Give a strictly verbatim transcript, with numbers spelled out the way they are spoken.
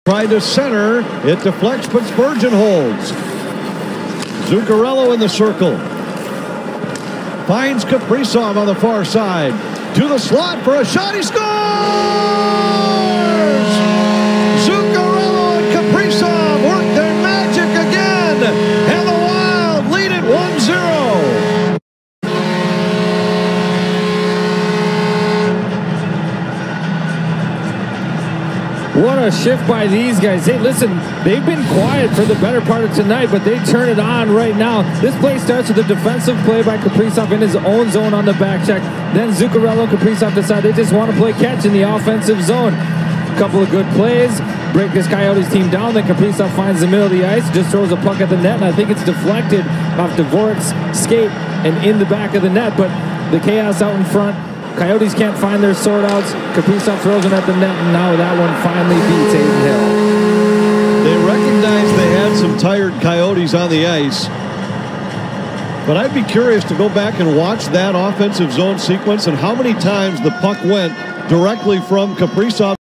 Try to center. It deflects, but Spurgeon holds. Zuccarello in the circle. Finds Kaprizov on the far side. To the slot for a shot. He scores! Zuccarello and Kaprizov work their magic again. And the Wild lead it one zero. What a shift by these guys. Hey, listen, they've been quiet for the better part of tonight, but they turn it on right now. This play starts with a defensive play by Kaprizov in his own zone on the back check. Then Zuccarello and Kaprizov decide they just want to play catch in the offensive zone. A couple of good plays, break this Coyotes team down. Then Kaprizov finds the middle of the ice, just throws a puck at the net, and I think it's deflected off Dvorak's skate and in the back of the net. But the chaos out in front. Coyotes can't find their sort outs. Kaprizov throws them at the net, and now that one finally beats Adin Hill. They recognized they had some tired Coyotes on the ice. But I'd be curious to go back and watch that offensive zone sequence and how many times the puck went directly from Kaprizov.